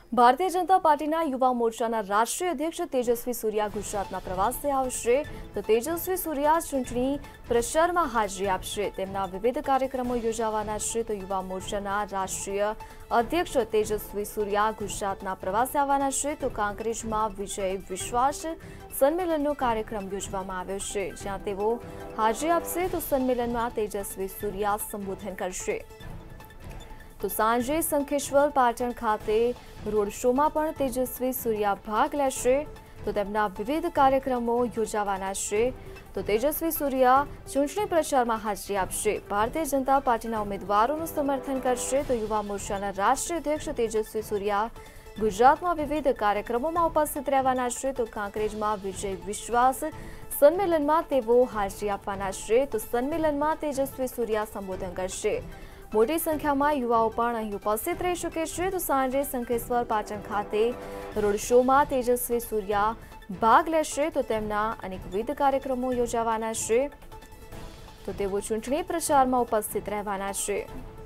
ભારતીય જનતા પાર્ટીના યુવા મોરચાના રાષ્ટ્રીય અધ્યક્ષ તેજસ્વી સૂર્યા ગુજરાતના પ્રવાસે આવશે તો તેજસ્વી સૂર્યા ચૂંટણી પ્રચારમાં હાજરી આપશે। તેમના વિવિધ કાર્યક્રમો યોજાવાના છે તો યુવા મોરચાના રાષ્ટ્રીય અધ્યક્ષ તેજસ્વી સૂર્યા ગુજરાતના પ્રવાસે આવવાના છે તો કાંકરેજમાં વિજય વિશ્વાસ સંમેલનનો કાર્યક્રમ યોજવામાં આવ્યો છે, જ્યાં તેઓ હાજરી આપશે તો સંમેલનમાં તેજસ્વી સૂર્યા સંબોધન કરશે। તો સાંજે શંખેશ્વર પાટણ ખાતે રોડ શોમાં પણ તેજસ્વી સૂર્યા ભાગ લેશે તો તેમના વિવિધ કાર્યક્રમો યોજાવાના છે તો તેજસ્વી સૂર્યા ચૂંટણી પ્રચારમાં હાજરી આપશે। ભારતીય જનતા પાર્ટીના ઉમેદવારોનું સમર્થન કરશે તો યુવા મોરચાના રાષ્ટ્રીય અધ્યક્ષ તેજસ્વી સૂર્યા ગુજરાતમાં વિવિધ કાર્યક્રમોમાં ઉપસ્થિત રહેવાના છે તો કાંકરેજમાં વિજય વિશ્વાસ સંમેલનમાં તેઓ હાજરી આપવાના છે તો સંમેલનમાં તેજસ્વી સૂર્યા સંબોધન કરશે। મોટી સંખ્યામાં યુવાઓ પણ અહીં ઉપસ્થિત રહી શકે છે તો સાંજે શંખેશ્વર પાટણ ખાતે રોડ શોમાં તેજસ્વી સૂર્યા ભાગ લેશે તો તેમના અનેકવિધ કાર્યક્રમો યોજાવાના છે તો તેઓ ચૂંટણી પ્રચારમાં ઉપસ્થિત રહેવાના છે।